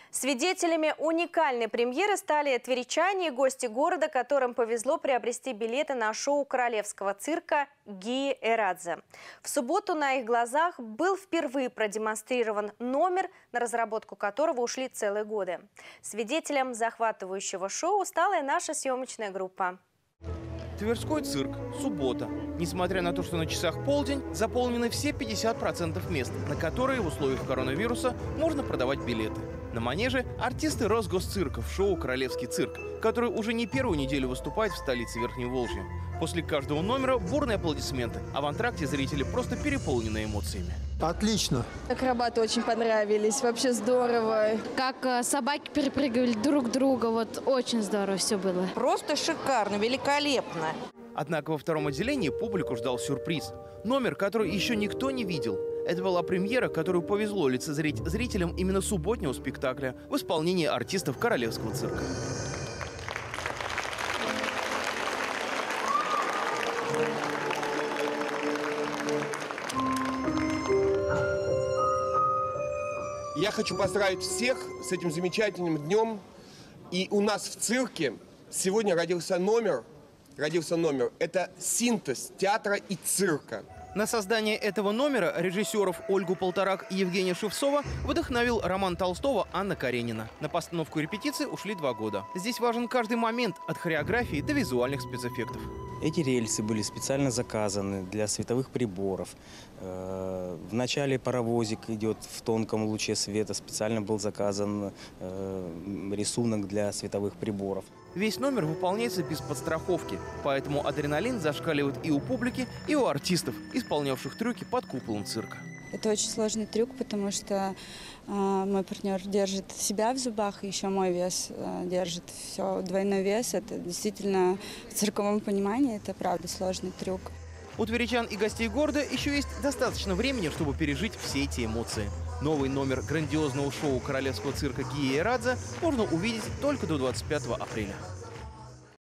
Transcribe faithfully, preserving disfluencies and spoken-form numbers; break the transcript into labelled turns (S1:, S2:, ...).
S1: Свидетелями уникальной премьеры стали тверичане и гости города, которым повезло приобрести билеты на шоу королевского цирка Гии Эрадзе. В субботу на их глазах был впервые продемонстрирован номер, на разработку которого ушли целые годы. Свидетелем захватывающего шоу стала и наша съемочная группа.
S2: Тверской цирк. Суббота. Несмотря на то, что на часах полдень, заполнены все пятьдесят процентов мест, на которые в условиях коронавируса можно продавать билеты. На манеже артисты Росгосцирка в шоу «Королевский цирк», который уже не первую неделю выступает в столице Верхневолжья. После каждого номера бурные аплодисменты, а в антракте зрители просто переполнены эмоциями.
S3: Отлично.
S4: Акробаты очень понравились, вообще здорово.
S5: Как собаки перепрыгивали друг друга, вот очень здорово все было.
S6: Просто шикарно, великолепно.
S2: Однако во втором отделении публику ждал сюрприз. Номер, который еще никто не видел. Это была премьера, которую повезло лицезреть зрителям именно субботнего спектакля в исполнении артистов Королевского цирка.
S7: Я хочу поздравить всех с этим замечательным днем. И у нас в цирке сегодня родился номер. Родился номер. Это синтез театра и цирка.
S2: На создание этого номера режиссеров Ольгу Полторак и Евгения Шевцова вдохновил роман Толстого «Анна Каренина». На постановку и репетиции ушли два года. Здесь важен каждый момент, от хореографии до визуальных спецэффектов.
S8: Эти рельсы были специально заказаны для световых приборов. В начале паровозик идет в тонком луче света. Специально был заказан рисунок для световых приборов.
S2: Весь номер выполняется без подстраховки, поэтому адреналин зашкаливает и у публики, и у артистов, исполнявших трюки под куполом цирка.
S9: Это очень сложный трюк, потому что э, мой партнер держит себя в зубах, и еще мой вес э, держит все, двойной вес. Это действительно в цирковом понимании, это правда сложный трюк.
S2: У тверичан и гостей города еще есть достаточно времени, чтобы пережить все эти эмоции. Новый номер грандиозного шоу королевского цирка Гии Эрадзе можно увидеть только до двадцать пятого апреля.